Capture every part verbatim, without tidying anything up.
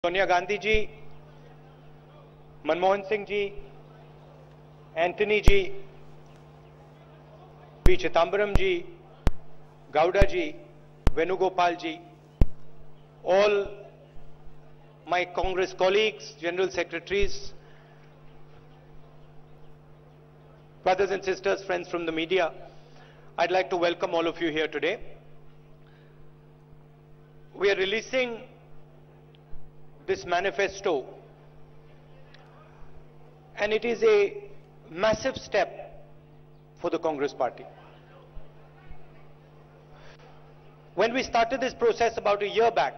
Sonia Gandhi ji, Manmohan Singh ji, Antony ji, P Chidambaram ji, Gowda ji, Venugopal ji, all my Congress colleagues, general secretaries, brothers and sisters, friends from the media, I'd like to welcome all of you here today. We are releasing this manifesto, and it is a massive step for the Congress party. When we started this process about a year back,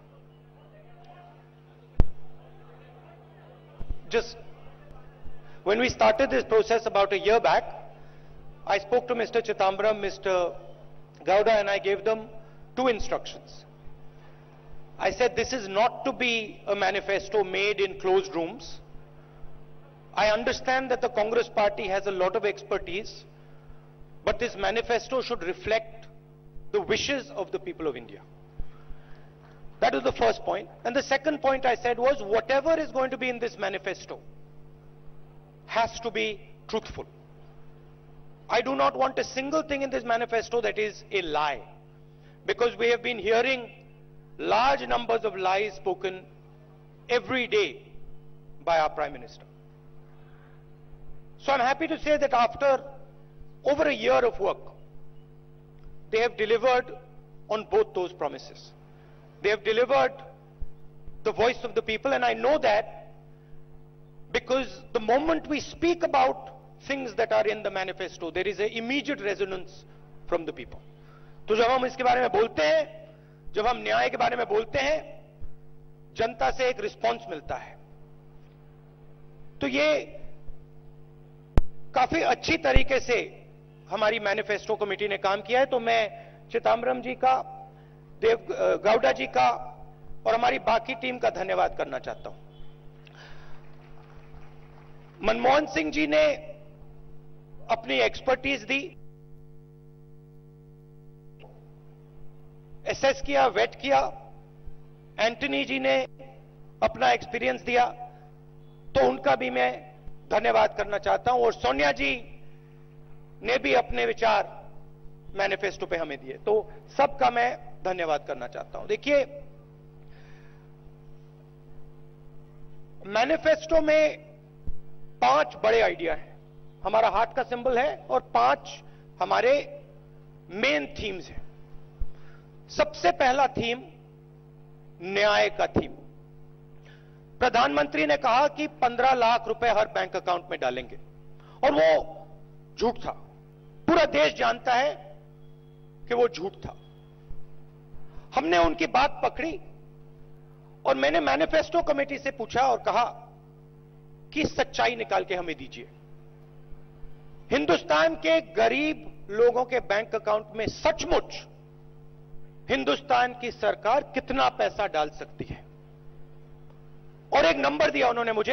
just when we started this process about a year back, I spoke to Mister Chidambaram, Mister Gowda, and I gave them two instructions. I said this is not to be a manifesto made in closed rooms. I understand that the Congress party has a lot of expertise, but this manifesto should reflect the wishes of the people of India. That was the first point. And the second point I said was whatever is going to be in this manifesto has to be truthful. I do not want a single thing in this manifesto that is a lie, because we have been hearing large numbers of lies spoken every day by our Prime Minister. So I'm happy to say that after over a year of work, they have delivered on both those promises. They have delivered the voice of the people, and I know that because the moment we speak about things that are in the manifesto, there is an immediate resonance from the people. तो जब हम इसके बारे में बोलते हैं, जब हम न्याय के बारे में बोलते हैं, जनता से एक रिस्पांस मिलता है. तो ये काफी अच्छी तरीके से हमारी मैनिफेस्टो कमेटी ने काम किया है. तो मैं चिदम्बरम जी का, देव गाउडा जी का और हमारी बाकी टीम का धन्यवाद करना चाहता हूं. मनमोहन सिंह जी ने अपनी एक्सपर्टीज दी, एसेस किया, वेट किया. एंटनी जी ने अपना एक्सपीरियंस दिया, तो उनका भी मैं धन्यवाद करना चाहता हूं. और सोनिया जी ने भी अपने विचार मैनिफेस्टो पे हमें दिए, तो सबका मैं धन्यवाद करना चाहता हूं. देखिए, मैनिफेस्टो में पांच बड़े आइडिया हैं. हमारा हार्ट का सिंबल है और पांच हमारे मेन थीम्स हैं. सबसे पहला थीम न्याय का थीम. प्रधानमंत्री ने कहा कि पंद्रह लाख रुपए हर बैंक अकाउंट में डालेंगे, और वो झूठ था. पूरा देश जानता है कि वो झूठ था. हमने उनकी बात पकड़ी और मैंने मैनिफेस्टो कमेटी से पूछा और कहा कि सच्चाई निकाल के हमें दीजिए. हिंदुस्तान के गरीब लोगों के बैंक अकाउंट में सचमुच हिंदुस्तान की सरकार कितना पैसा डाल सकती है. और एक नंबर दिया उन्होंने मुझे,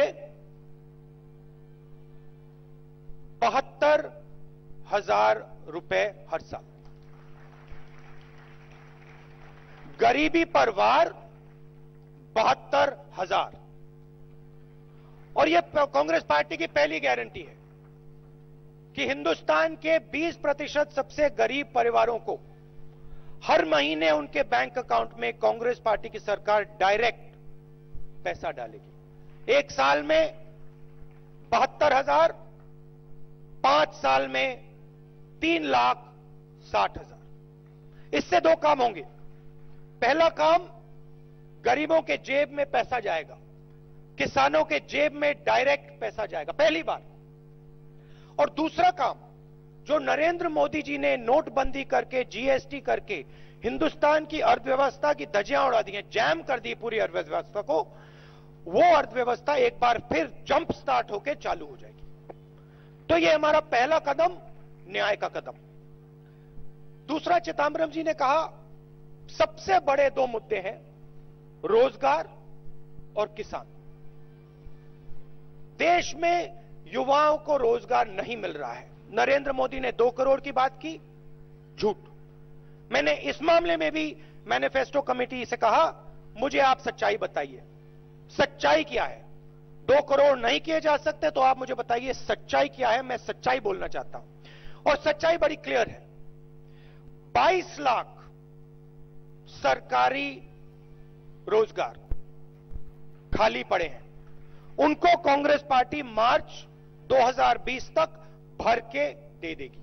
बहत्तर हजार रुपए हर साल. गरीबी पर वार बहत्तर हजार. और यह कांग्रेस पार्टी की पहली गारंटी है कि हिंदुस्तान के बीस प्रतिशत सबसे गरीब परिवारों को हर महीने उनके बैंक अकाउंट में कांग्रेस पार्टी की सरकार डायरेक्ट पैसा डालेगी. एक साल में बहत्तर हजार, पांच साल में तीन लाख साठ हजार. इससे दो काम होंगे. पहला काम, गरीबों के जेब में पैसा जाएगा, किसानों के जेब में डायरेक्ट पैसा जाएगा, पहली बार. और दूसरा काम, जो नरेंद्र मोदी जी ने नोटबंदी करके, जीएसटी करके हिंदुस्तान की अर्थव्यवस्था की धज्जियां उड़ा दी हैं, जैम कर दी पूरी अर्थव्यवस्था को, वो अर्थव्यवस्था एक बार फिर जंप स्टार्ट होकर चालू हो जाएगी. तो ये हमारा पहला कदम, न्याय का कदम. दूसरा, चिदम्बरम जी ने कहा सबसे बड़े दो मुद्दे हैं, रोजगार और किसान. देश में युवाओं को रोजगार नहीं मिल रहा है. नरेंद्र मोदी ने दो करोड़ की बात की, झूठ. मैंने इस मामले में भी मैनिफेस्टो कमेटी से कहा मुझे आप सच्चाई बताइए. सच्चाई क्या है? दो करोड़ नहीं किए जा सकते तो आप मुझे बताइए सच्चाई क्या है? मैं सच्चाई बोलना चाहता हूं और सच्चाई बड़ी क्लियर है। बाईस लाख सरकारी रोजगार खाली पड़े हैं, उनको कांग्रेस पार्टी मार्च दो हज़ार बीस तक भर के दे देगी।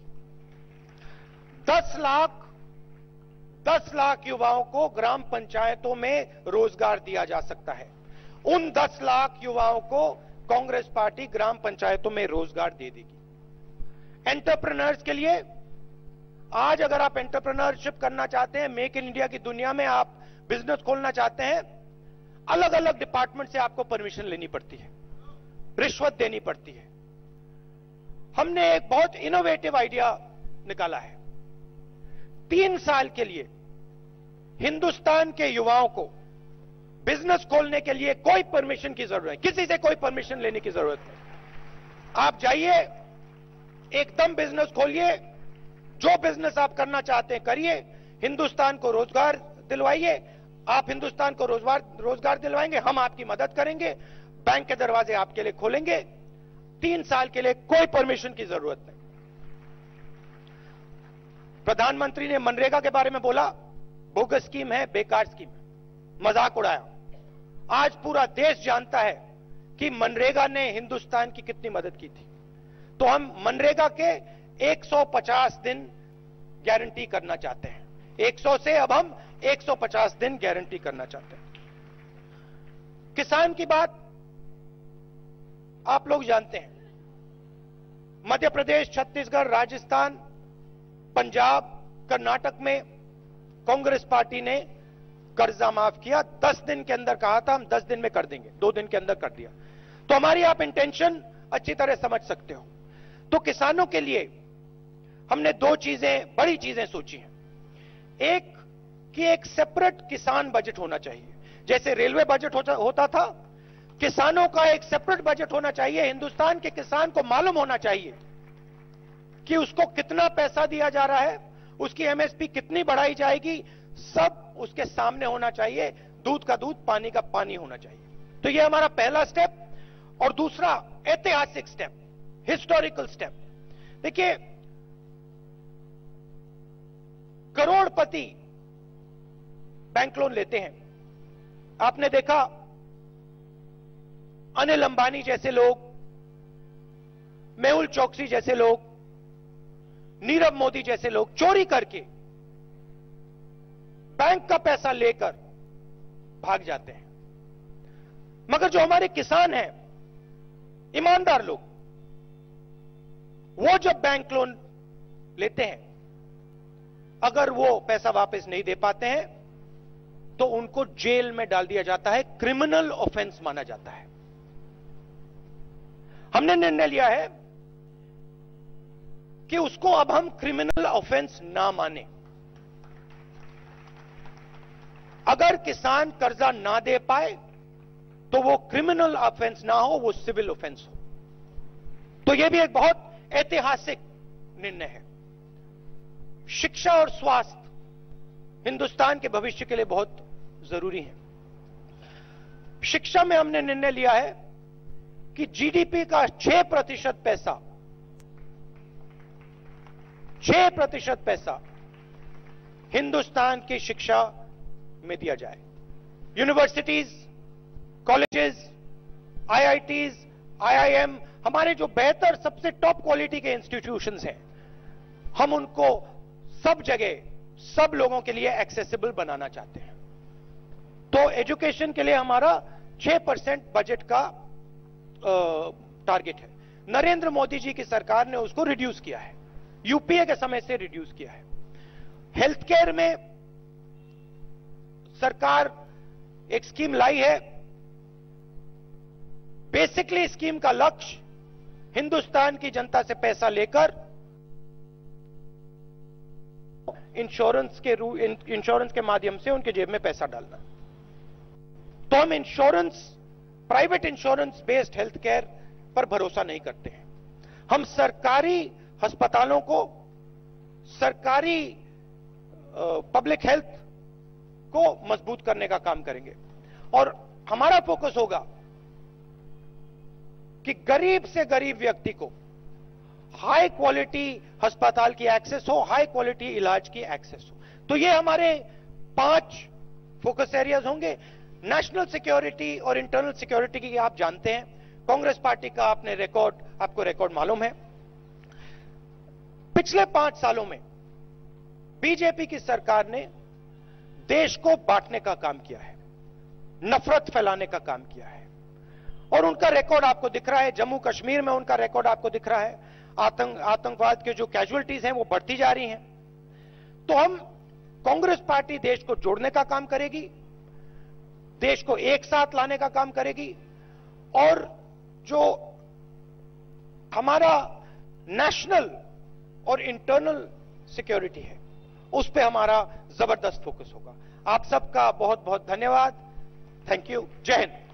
दस लाख दस लाख युवाओं को ग्राम पंचायतों में रोजगार दिया जा सकता है। उन दस लाख युवाओं को कांग्रेस पार्टी ग्राम पंचायतों में रोजगार दे देगी। एंटरप्रेन्योर्स के लिए आज अगर आप एंटरप्रेन्योरशिप करना चाहते हैं, मेक इन इंडिया की दुनिया में आप बिजनेस खोलना चाहते हैं, अलग अलग डिपार्टमेंट से आपको परमिशन लेनी पड़ती है, रिश्वत देनी पड़ती है। हमने एक बहुत इनोवेटिव आइडिया निकाला है। तीन साल के लिए हिंदुस्तान के युवाओं को बिजनेस खोलने के लिए कोई परमिशन की जरूरत नहीं, किसी से कोई परमिशन लेने की जरूरत नहीं। आप जाइए, एकदम बिजनेस खोलिए, जो बिजनेस आप करना चाहते हैं करिए, हिंदुस्तान को रोजगार दिलवाइए। आप हिंदुस्तान को रोजगार रोजगार दिलवाएंगे, हम आपकी मदद करेंगे, बैंक के दरवाजे आपके लिए खोलेंगे। तीन साल के लिए कोई परमिशन की जरूरत नहीं। प्रधानमंत्री ने मनरेगा के बारे में बोला, बोगस स्कीम है, बेकार स्कीम है, मजाक उड़ाया। आज पूरा देश जानता है कि मनरेगा ने हिंदुस्तान की कितनी मदद की थी। तो हम मनरेगा के एक सौ पचास दिन गारंटी करना चाहते हैं। एक सौ से अब हम एक सौ पचास दिन गारंटी करना चाहते हैं। किसान की बात आप लोग जानते हैं। मध्य प्रदेश, छत्तीसगढ़, राजस्थान, पंजाब, कर्नाटक में कांग्रेस पार्टी ने कर्जा माफ किया। दस दिन के अंदर कहा था हम दस दिन में कर देंगे, दो दिन के अंदर कर दिया। तो हमारी आप इंटेंशन अच्छी तरह समझ सकते हो। तो किसानों के लिए हमने दो चीजें, बड़ी चीजें सोची हैं। एक कि एक सेपरेट किसान बजट होना चाहिए, जैसे रेलवे बजट होता, होता था। किसानों का एक सेपरेट बजट होना चाहिए। हिंदुस्तान के किसान को मालूम होना चाहिए कि उसको कितना पैसा दिया जा रहा है, उसकी एमएसपी कितनी बढ़ाई जाएगी, सब उसके सामने होना चाहिए। दूध का दूध, पानी का पानी होना चाहिए। तो यह हमारा पहला स्टेप। और दूसरा ऐतिहासिक स्टेप, हिस्टोरिकल स्टेप। देखिए, करोड़पति बैंक लोन लेते हैं। आपने देखा अनिल अंबानी जैसे लोग, मेहुल चोकसी जैसे लोग, नीरव मोदी जैसे लोग चोरी करके बैंक का पैसा लेकर भाग जाते हैं। मगर जो हमारे किसान हैं, ईमानदार लोग, वो जब बैंक लोन लेते हैं, अगर वो पैसा वापस नहीं दे पाते हैं तो उनको जेल में डाल दिया जाता है, क्रिमिनल ऑफेंस माना जाता है। हमने निर्णय लिया है कि उसको अब हम क्रिमिनल ऑफेंस ना माने। अगर किसान कर्जा ना दे पाए तो वो क्रिमिनल ऑफेंस ना हो, वो सिविल ऑफेंस हो। तो यह भी एक बहुत ऐतिहासिक निर्णय है। शिक्षा और स्वास्थ्य हिंदुस्तान के भविष्य के लिए बहुत जरूरी है। शिक्षा में हमने निर्णय लिया है कि जीडीपी का छह प्रतिशत पैसा छह प्रतिशत पैसा हिंदुस्तान की शिक्षा में दिया जाए। यूनिवर्सिटीज, कॉलेजेस, आईआईटीज, आईआईएम, हमारे जो बेहतर सबसे टॉप क्वालिटी के इंस्टीट्यूशंस हैं, हम उनको सब जगह सब लोगों के लिए एक्सेसिबल बनाना चाहते हैं। तो एजुकेशन के लिए हमारा छह परसेंट बजट का टारगेट है। नरेंद्र मोदी जी की सरकार ने उसको रिड्यूस किया है, यूपीए के समय से रिड्यूस किया है। हेल्थ केयर में सरकार एक स्कीम लाई है। बेसिकली स्कीम का लक्ष्य हिंदुस्तान की जनता से पैसा लेकर इंश्योरेंस के रू इंश्योरेंस के माध्यम से उनके जेब में पैसा डालना। तो हम insurance, private insurance based health care पर भरोसा नहीं करते हैं। हम सरकारी अस्पतालों को, सरकारी पब्लिक हेल्थ को मजबूत करने का काम करेंगे। और हमारा फोकस होगा कि गरीब से गरीब व्यक्ति को हाई क्वालिटी अस्पताल की एक्सेस हो, हाई क्वालिटी इलाज की एक्सेस हो। तो ये हमारे पांच फोकस एरियाज होंगे। नेशनल सिक्योरिटी और इंटरनल सिक्योरिटी की आप जानते हैं, कांग्रेस पार्टी का आपने रिकॉर्ड, आपको रिकॉर्ड मालूम है। पिछले पांच सालों में बीजेपी की सरकार ने देश को बांटने का काम किया है, नफरत फैलाने का काम किया है, और उनका रिकॉर्ड आपको दिख रहा है। जम्मू कश्मीर में उनका रिकॉर्ड आपको दिख रहा है। आतंक आतंकवाद के जो कैजुअलिटीज हैं वो बढ़ती जा रही हैं। तो हम कांग्रेस पार्टी देश को जोड़ने का काम करेगी, देश को एक साथ लाने का काम करेगी, और जो हमारा नेशनल और इंटरनल सिक्योरिटी है उस पे हमारा जबरदस्त फोकस होगा। आप सबका बहुत बहुत धन्यवाद। Thank you. जय हिंद।